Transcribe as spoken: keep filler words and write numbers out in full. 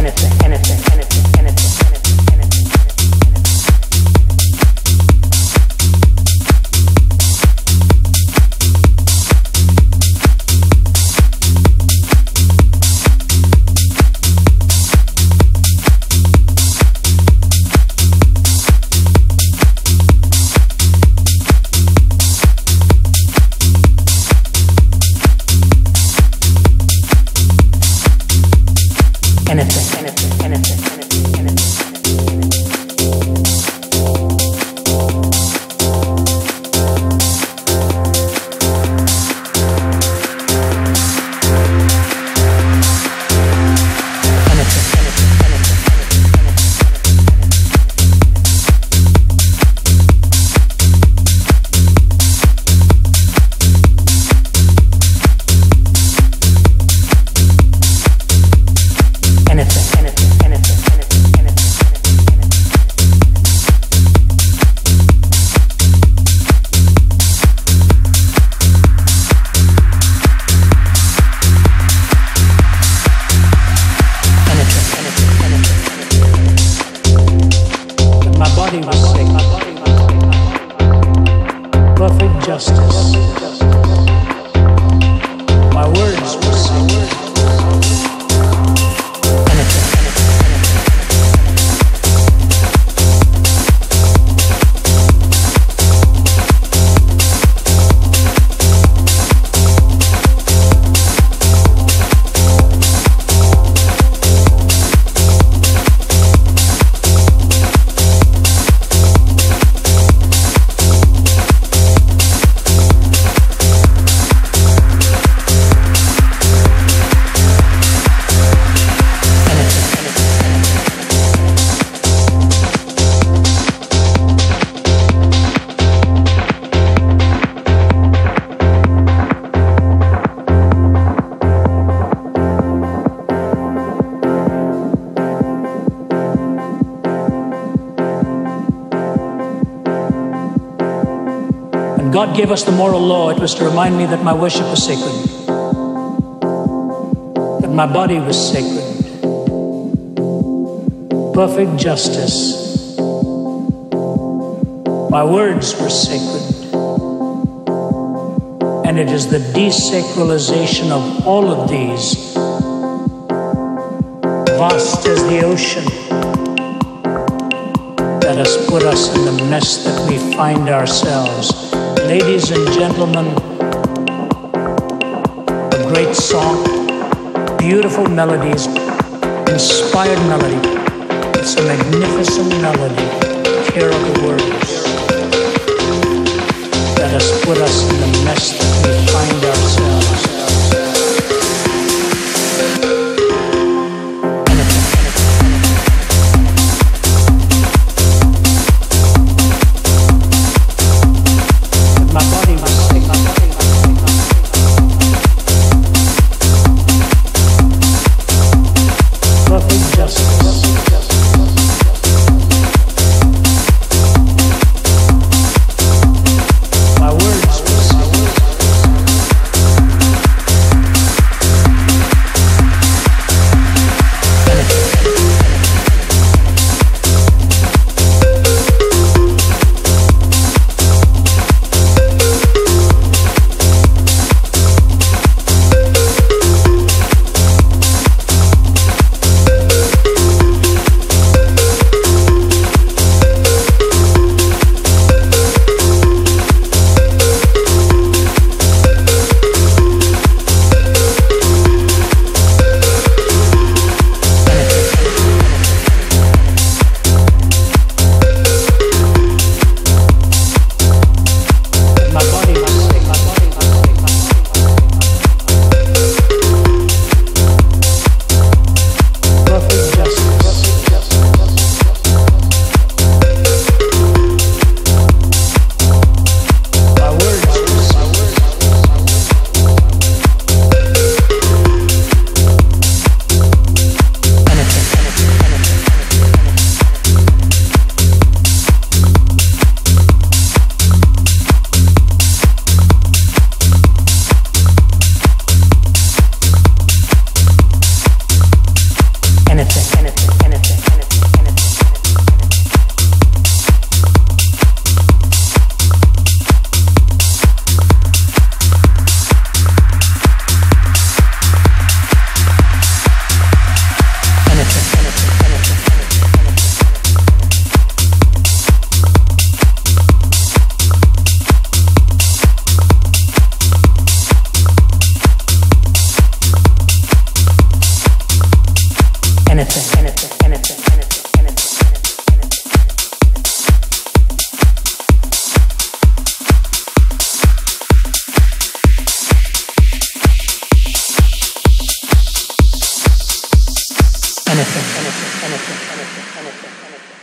God gave us the moral law, it was to remind me that my worship was sacred, that my body was sacred. Perfect justice. My words were sacred. And it is the desacralization of all of these, vast as the ocean, that has put us in the mess that we find ourselves. Ladies and gentlemen, a great song, beautiful melodies, inspired melody. It's a magnificent melody, care of the words, that has put us in the mess that we find ourselves. My words anything, anything, anything, anything, anything. Anything, anything, anything, anything, anything, anything.